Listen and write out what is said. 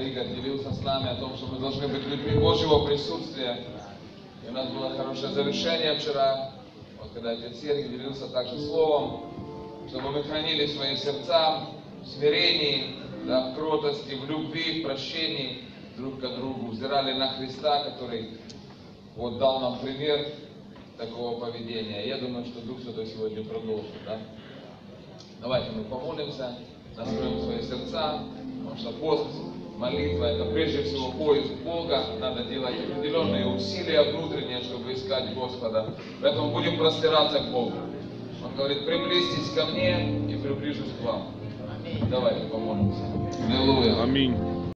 Игорь делился с нами о том, что мы должны быть людьми Божьего присутствия. И у нас было хорошее завершение вчера, вот когда отец Сергий делился также словом, чтобы мы хранили свои сердца в смирении, да, в кротости, в любви, в прощении друг к другу, взирали на Христа, который вот дал нам пример такого поведения. Я думаю, что Дух Святой сегодня продолжит. Да? Давайте мы помолимся, настроим свои сердца, потому что пост, молитва — это прежде всего поиск Бога. Надо делать определенные усилия внутренние, чтобы искать Господа. Поэтому будем простираться к Богу. Он говорит: приблизьтесь ко мне и приближусь к вам. Давайте помолимся. Аллилуйя. Аминь.